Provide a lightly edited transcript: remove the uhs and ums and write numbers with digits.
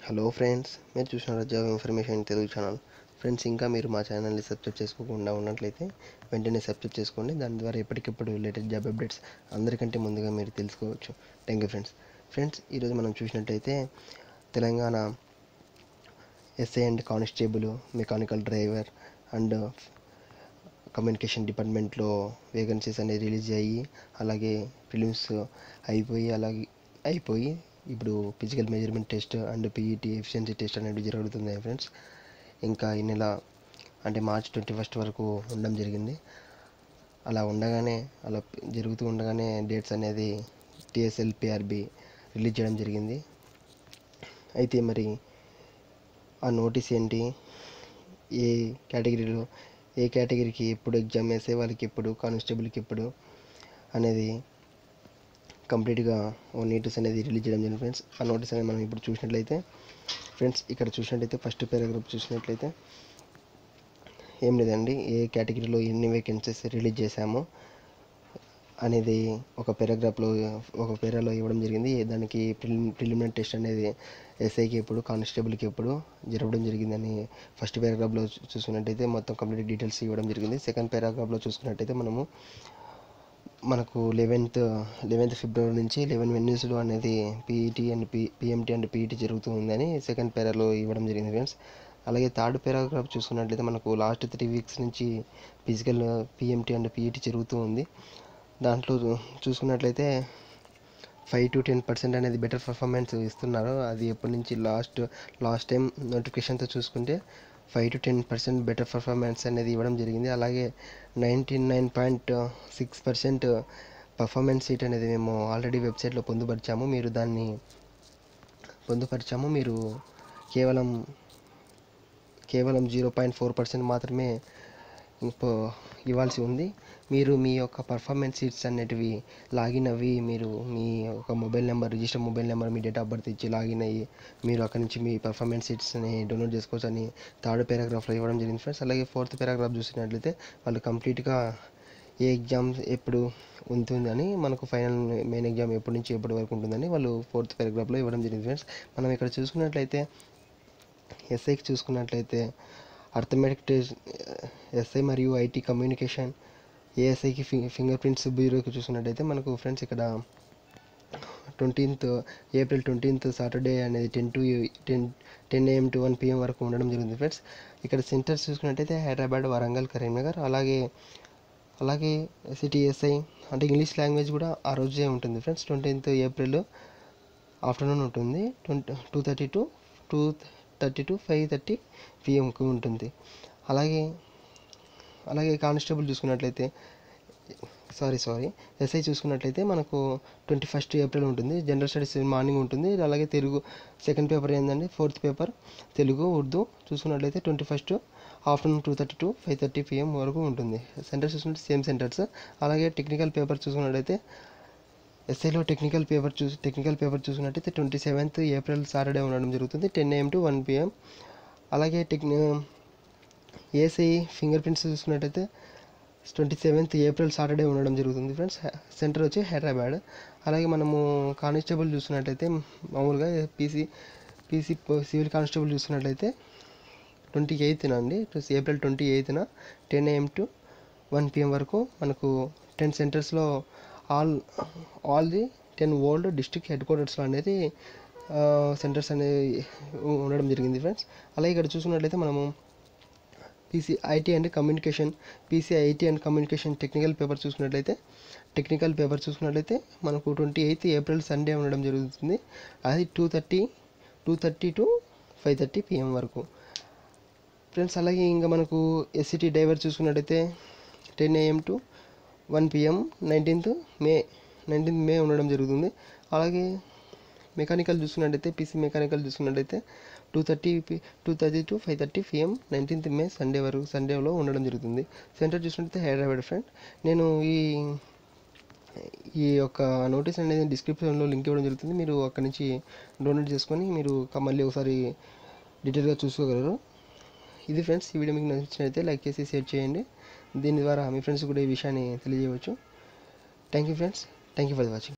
Hello friends, మీరు చూసిన job information Telugu channel. Friends, ఇంకా మీరు మా ఛానల్ని సబ్స్క్రైబ్ చేసుకోకుండా ఉన్నట్లయితే వెంటనే సబ్స్క్రైబ్ చేసుకోండి. దాని ద్వారా ఎప్పటికప్పుడు లేటెస్ట్ జాబ్ అప్డేట్స్ అందరికంటే ముందుగా మీరు తెలుసుకోవచ్చు. Thank you friends. ఈరోజు మనం చూసినట్టయితే Telangana SI and constable, mechanical driver and communication డిపార్ట్మెంట్లో వేకెన్సీస్ అనేది రిలీజ్ అయ్యి, అలాగే ప్రిలిమ్స్ అయిపోయి ఇప్పుడు physical measurement test and PET efficiency test అనేది జరుగుతుంది ఫ్రెండ్స్. ఇంకా ఈ నెల అంటే మార్చ్ 21 వరకు ఉండడం జరిగింది. అలా జరుగుతూ ఉండగానే డేట్స్ అనేది tslprb రిలీజ్ చేయడం జరిగింది. అయితే మరి ఆ నోటీస్ ఏంటి, ఏ కేటగిరీకి ఎప్పుడు ఎగ్జామ్ వేసే వాళ్ళకి ఎప్పుడు, కానిస్టేబుల్కి ఎప్పుడు అనేది కంప్లీట్గా ఓ నోటీస్ అనేది రిలీజ్ చేయడం జరిగింది ఫ్రెండ్స్. ఆ నోటీస్ అనేది మనం ఇప్పుడు చూసినట్లయితే ఫ్రెండ్స్, ఇక్కడ చూసినట్లయితే ఫస్ట్ పారాగ్రాఫ్ చూసినట్లయితే ఏం లేదండి, ఏ కేటగిరీలో ఎన్ని వేకెన్సీస్ రిలీజ్ చేశామో అనేది ఒక పేరాలో ఇవ్వడం జరిగింది. దానికి ప్రిలిమినరీ టెస్ట్ అనేది ఎస్ఐకి ఎప్పుడు, కానిస్టేబుల్కి ఎప్పుడు జరగడం జరిగిందని ఫస్ట్ పారాగ్రాఫ్లో చూసుకున్నట్టయితే మొత్తం కంప్లీట్ డీటెయిల్స్ ఇవ్వడం జరిగింది. సెకండ్ పారాగ్రాఫ్లో చూసుకున్నట్టయితే మనకు 11th ఫిబ్రవరి నుంచి 11 వెన్యూస్లో అనేది పిఎంటీ అండ్ పీఈటీ జరుగుతుందని సెకండ్ పేరాలో ఇవ్వడం జరిగింది ఫ్రెండ్స్. అలాగే థర్డ్ పారాగ్రాఫ్ చూసుకున్నట్లయితే మనకు లాస్ట్ 3 వీక్స్ నుంచి ఫిజికల్ పిఎంటీ అండ్ పీఈటీ జరుగుతూ ఉంది. దాంట్లో చూసుకున్నట్లయితే 5 to 10% అనేది బెటర్ పర్ఫార్మెన్స్ ఇస్తున్నారు. అది ఎప్పటి నుంచి లాస్ట్ టైం నోటిఫికేషన్తో చూసుకుంటే 5 to 10% బెటర్ పర్ఫార్మెన్స్ అనేది ఇవ్వడం జరిగింది. అలాగే 99.6% పర్ఫార్మెన్స్ సీట్ అనేది మేము ఆల్రెడీ వెబ్సైట్లో పొందుపరిచాము. మీరు కేవలం 0.4% మాత్రమే ఇవ్వాల్సి ఉంది. మీరు మీ యొక్క పర్ఫార్మెన్స్ సీట్స్ అనేటివి లాగిన్ అవ్వి, మీరు మీ ఒక రిజిస్టర్ మొబైల్ నెంబర్, మీ డేట్ ఆఫ్ బర్త్ ఇచ్చి లాగిన్ అయ్యి మీరు అక్కడి నుంచి మీ పర్ఫార్మెన్స్ సీట్స్ని డౌన్లోడ్ చేసుకోవచ్చు అని థర్డ్ పారాగ్రాఫ్లో ఇవ్వడం జరిగింది ఫ్రెండ్స్. అలాగే ఫోర్త్ పారాగ్రాఫ్ చూసినట్లయితే వాళ్ళు కంప్లీట్గా ఏ ఎగ్జామ్ ఎప్పుడు ఉంటుందని, మనకు ఫైనల్ మెయిన్ ఎగ్జామ్ ఎప్పటి నుంచి ఎప్పటి వరకు ఉంటుందని వాళ్ళు ఫోర్త్ పారాగ్రాఫ్లో ఇవ్వడం జరిగింది ఫ్రెండ్స్. మనం ఇక్కడ చూసుకున్నట్లయితే ఎస్ఐకి చూసుకున్నట్లయితే అర్థమెటిక్ టెస్ట్ ఎస్ఐ మరియు ఐటీ కమ్యూనికేషన్, ఏఎస్ఐకి ఫింగర్ ప్రింట్స్ బ్యూరోకి చూసుకున్నట్టయితే మనకు ఫ్రెండ్స్ ఇక్కడ ఏప్రిల్ 20th సాటర్డే అనేది 10 AM to 1 PM వరకు ఉండడం జరిగింది ఫ్రెండ్స్. ఇక్కడ సెంటర్స్ చూసుకున్నట్టయితే హైదరాబాద్, వరంగల్, కరీంనగర్, అలాగే సిటీఎస్ఐ అంటే ఇంగ్లీష్ లాంగ్వేజ్ కూడా ఆ రోజే ఉంటుంది ఫ్రెండ్స్. 20th ఏప్రిల్ ఆఫ్టర్నూన్ ఉంటుంది. 2:30 to 5:30 PMకు ఉంటుంది. అలాగే కానిస్టేబుల్ చూసుకున్నట్లయితే ఎస్ఐ చూసుకున్నట్లయితే మనకు 21st ఏప్రిల్ ఉంటుంది. జనరల్ స్టడీస్ మార్నింగ్ ఉంటుంది. అలాగే తెలుగు సెకండ్ పేపర్ ఏంటంటే ఫోర్త్ పేపర్ తెలుగు, ఉర్దూ చూసుకున్నట్లయితే 21st ఆఫ్టర్నూన్ 2:30 to 5:30 PM వరకు ఉంటుంది. సెంటర్స్ చూసుకుంటే సేమ్ సెంటర్స్. అలాగే టెక్నికల్ పేపర్ చూసుకున్నట్లయితే ఎస్ఐలో టెక్నికల్ పేపర్ చూసుకున్నట్టయితే 27th ఏప్రిల్ సాటర్డే ఉండడం జరుగుతుంది, 10 AM to 1 PM. అలాగే ఏఎస్ఐ ఫింగర్ ప్రింట్స్ చూసుకున్నట్టయితే 27th ఏప్రిల్ సాటర్డే ఉండడం జరుగుతుంది ఫ్రెండ్స్. సెంటర్ వచ్చి హైదరాబాద్. అలాగే మనము కానిస్టేబుల్ చూసుకున్నట్టయితే మామూలుగా పీసీ సివిల్ కానిస్టేబుల్ చూసుకున్నట్లయితే 28th అండి, April 28th 10 AM to 1 PM వరకు మనకు 10 సెంటర్స్లో all the 10 old district head క్వార్టర్స్లో అనేది సెంటర్స్ అనేవి ఉండడం జరిగింది ఫ్రెండ్స్. అలాగే ఇక్కడ చూసుకున్నట్లయితే మనము IT and communication technical paper చూసుకున్నట్లయితే మనకు 28th ఏప్రిల్ సండే ఉండడం జరుగుతుంది. అది 2:30 to 5:30 PM వరకు ఫ్రెండ్స్. అలాగే ఇంకా మనకు ఎస్సిటీ డ్రైవర్ చూసుకున్నట్టయితే 10 AM to 1 PM 19th మే ఉండడం జరుగుతుంది. అలాగే మెకానికల్ చూసుకున్నట్టయితే పీసీ మెకానికల్ చూసుకున్నట్టయితే 2:30 to 5:30 PM 19th మే సండేలో ఉండడం జరుగుతుంది. సెంటర్ చూసుకుంటే హైదరాబాద్ ఫ్రెండ్. నేను ఈ యొక్క నోటీస్ అనేది డిస్క్రిప్షన్లో లింక్ ఇవ్వడం జరుగుతుంది. మీరు అక్కడి నుంచి డౌన్లోడ్ చేసుకొని మీరు మళ్ళీ ఒకసారి డీటెయిల్గా చూసుకోగలరు. ఇది ఫ్రెండ్స్, ఈ వీడియో మీకు నచ్చినట్లయితే లైక్ చేసి షేర్ చేయండి. దీని ద్వారా మీ ఫ్రెండ్స్ కూడా ఈ విషయాన్ని తెలియజేయవచ్చు. Thank you friends. Thank you for watching.